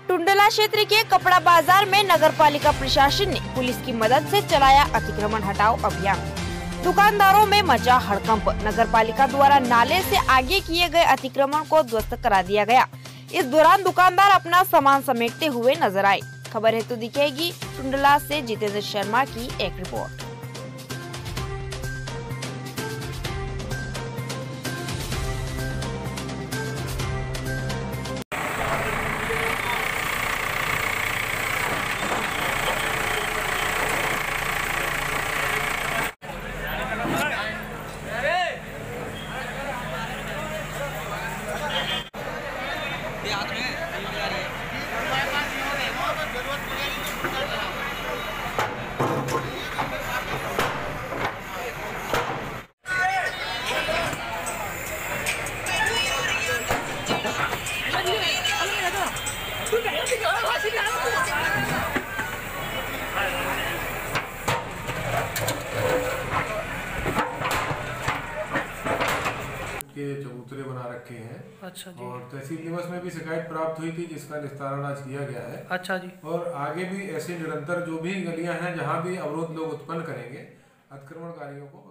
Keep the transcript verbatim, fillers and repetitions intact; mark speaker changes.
Speaker 1: टुंडला क्षेत्र के कपड़ा बाजार में नगर पालिका प्रशासन ने पुलिस की मदद से चलाया अतिक्रमण हटाओ अभियान। दुकानदारों में मचा हड़कंप। नगर पालिका द्वारा नाले से आगे किए गए अतिक्रमण को ध्वस्त करा दिया गया। इस दौरान दुकानदार अपना सामान समेटते हुए नजर आए। खबर हेतु दिखेगी टुंडला से जितेंद्र शर्मा की एक रिपोर्ट।
Speaker 2: के चबूतरे बना रखे हैं।
Speaker 3: अच्छा जी।
Speaker 2: और तहसील निवास में भी शिकायत प्राप्त हुई थी जिसका निस्तारण आज किया गया है।
Speaker 3: अच्छा जी।
Speaker 2: और आगे भी ऐसे निरंतर जो भी गलियां हैं जहां भी अवरोध लोग उत्पन्न करेंगे अतिक्रमणकारियों को